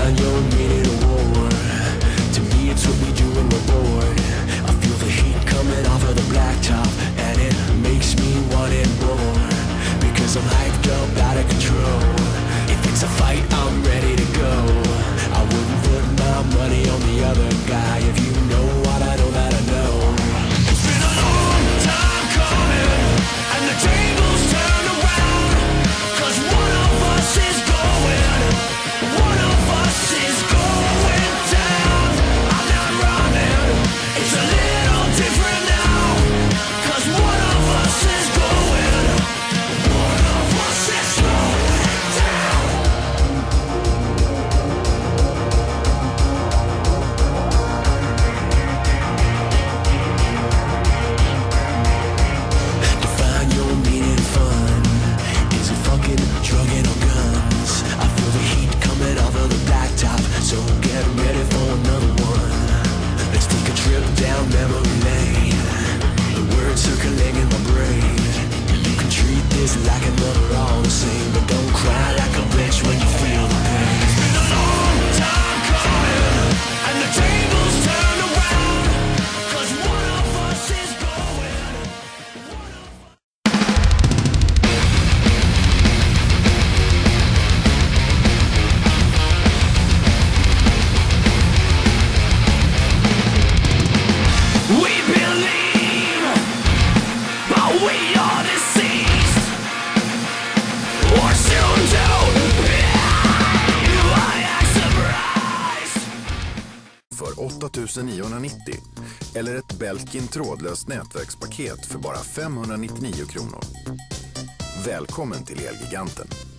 find your meaning of war. To me it's what we do when we're bored. I feel the heat coming off of the blacktop, and it makes me want it more. Because I'm hyped up, out of control. If it's a fight, I'm ready to go. I wouldn't put my money on the other guy. If you know what I know that I know. It's been a long time coming, and the tables turn around. 'Cause one of us is going, one of us is going down. I'm not running, it's a little different now. 'Cause one of us is going, one of us is going down. Define your meaning fun. Is it fucking, drugging, or guns? I feel the heat coming off of the blacktop, so get ready for another one. Let's take a trip down memory lane. The words circling in my brain. You can treat this like another all the same, but don't cry like a bitch when you feel the pain. It's been a long time coming, and the tables turn around. 'Cause one of us is going, one of we believe, but we are deceased, or soon to be. I am surprised. För 8 990 eller ett Belkin trådlöst nätverkspaket för bara 599 kronor. Välkommen till Elgiganten.